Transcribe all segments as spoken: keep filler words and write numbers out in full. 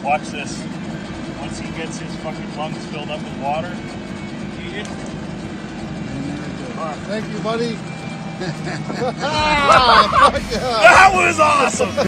Watch this. Once he gets his fucking lungs filled up with water, eat it. Right. Thank you, buddy. ah, fuck yeah. That was awesome.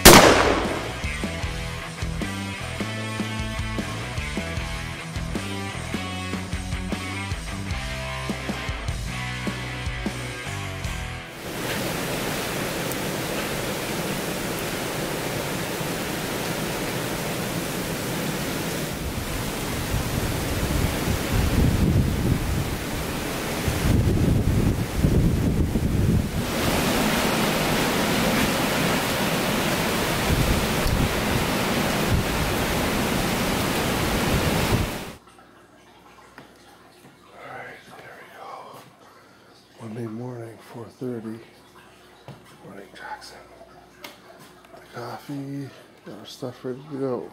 Monday morning, four thirty. Morning, Jackson. The coffee, got our stuff ready to go.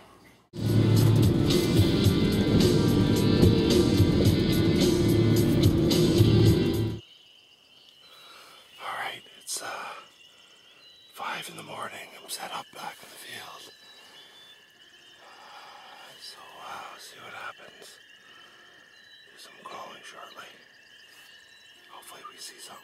Alright, it's uh, five in the morning. I'm set up back in the field. So, uh, see what happens. Do some calling shortly. Hopefully we see something.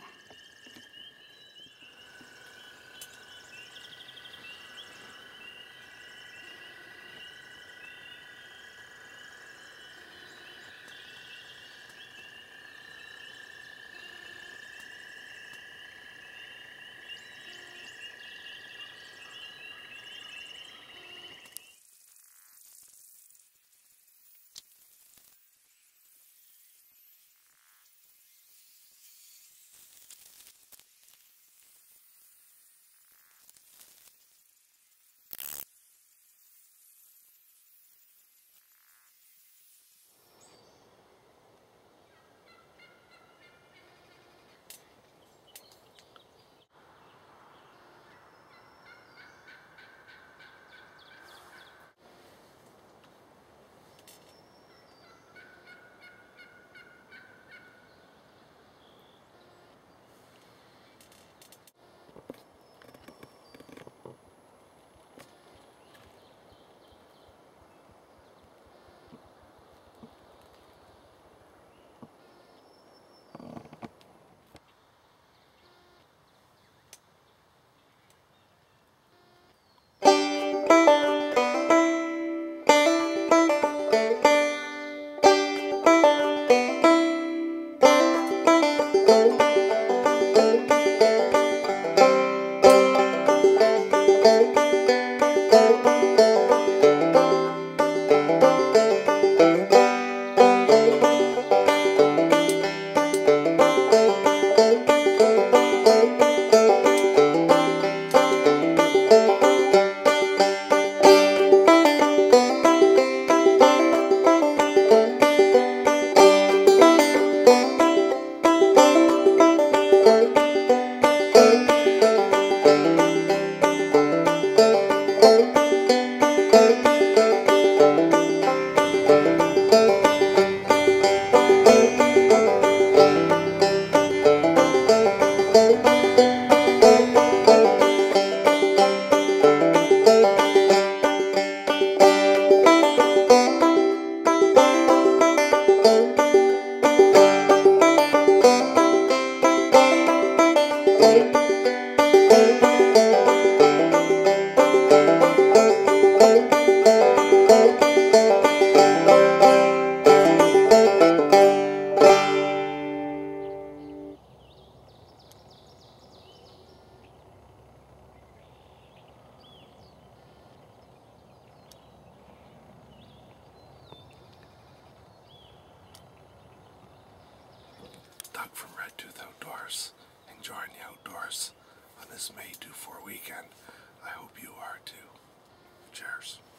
Doug from Red Tooth Outdoors, enjoying the outdoors on this May two four weekend. I hope you are too. Cheers.